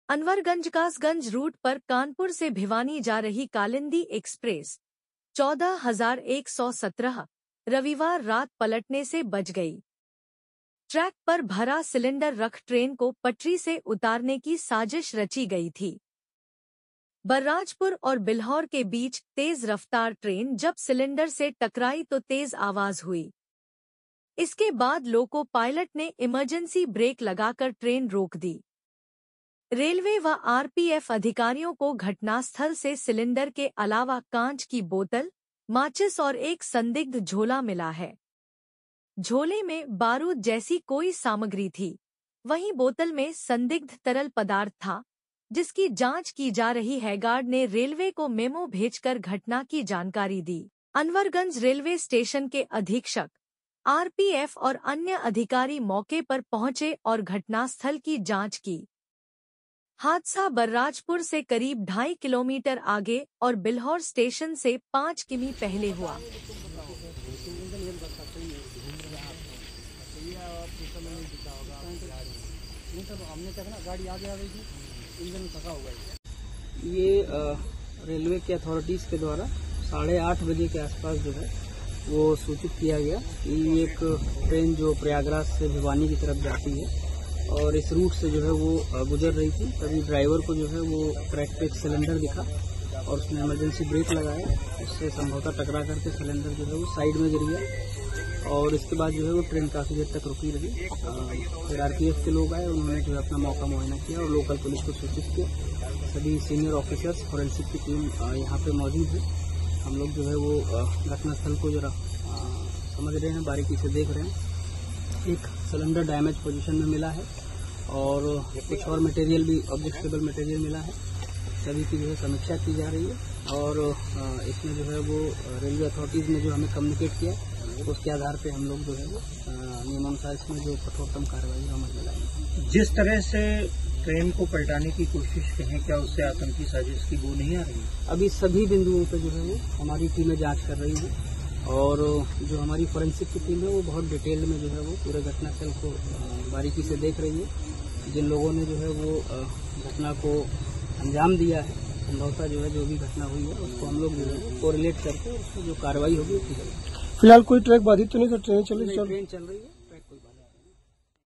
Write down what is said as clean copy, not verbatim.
Anwarganj Kasganj root पर कानपुर से भिवानी जा रही कालिंदी एक्सप्रेस 14,117 रविवार रात पलटने से बच गई। ट्रैक पर भरा सिलेंडर रख ट्रेन को पटरी से उतारने की साजिश रची गई थी। बर्राजपुर और बिल्हौर के बीच तेज रफ्तार ट्रेन जब सिलेंडर से टकराई तो तेज आवाज हुई। इसके बाद लोको पायलट ने इमरजेंसी ब्रेक लगाकर ट्रेन रोक दी। रेलवे व आरपीएफ अधिकारियों को घटनास्थल से सिलेंडर के अलावा कांच की बोतल, माचिस और एक संदिग्ध झोला मिला है। झोले में बारूद जैसी कोई सामग्री थी। वहीं बोतल में संदिग्ध तरल पदार्थ था, जिसकी जांच की जा रही है। गार्ड ने रेलवे को मेमो भेजकर घटना की जानकारी दी। अनवरगंज रेलवे स्टेशन के अधीक्षक, आरपीएफ और अन्य अधिकारी मौके पर पहुंचे और घटनास्थल की जांच की। हादसा बर्राजपुर से करीब 2.5 किलोमीटर आगे और बिल्हौर स्टेशन से 5 किमी पहले हुआ। ये रेलवे के अथॉरिटीज के द्वारा 8:30 बजे के आसपास जो है वो सूचित किया गया कि एक ट्रेन जो प्रयागराज से भिवानी की तरफ जाती है और इस रूट से जो है वो गुजर रही थी। तभी ड्राइवर को जो है वो ट्रैक पे एक सिलेंडर दिखा और उसने इमरजेंसी ब्रेक लगाया। उससे संभवतः टकरा करके सिलेंडर जो है वो साइड में गिर गया और इसके बाद जो है वो ट्रेन काफ़ी देर तक रुकी रही। फिर आरपीएफ के लोग आए, उन्होंने जो है अपना मौका मुआयना किया और लोकल पुलिस को सूचित किया। सभी सीनियर ऑफिसर्स, फॉरेंसिक की टीम यहाँ पे मौजूद है। हम लोग जो है वो घटनास्थल को जरा समझ रहे हैं, बारीकी से देख रहे हैं। एक सिलेंडर डैमेज पोजीशन में मिला है और कुछ और मटेरियल भी, ऑब्जेक्टेबल मटेरियल मिला है। सभी की जो है समीक्षा की जा रही है और इसमें जो है वो रेलवे अथॉरिटीज ने जो हमें कम्युनिकेट किया, उसके आधार पे हम लोग जो है वो नियमानुसार इसमें जो कठोरतम कार्रवाई अमल में लाएंगे। जिस तरह से ट्रेन को पलटाने की कोशिश करें, क्या उससे आतंकी साजिश की वो नहीं आ रही? अभी सभी बिंदुओं पे जो है वो हमारी टीमें जांच कर रही है और जो हमारी फॉरेंसिक की टीम है वो बहुत डिटेल्ड में जो है वो पूरे घटनास्थल को बारीकी से देख रही है। जिन लोगों ने जो है वो घटना को अंजाम दिया है, संभवतः जो है जो भी घटना हुई है उसको हम लोग जो है कोरिलेट करके उसमें जो कार्रवाई होगी उसकी करेंगे। फिलहाल कोई ट्रैक बाधित तो नहीं, ट्रेन चल रही है? ट्रेन चल रही है।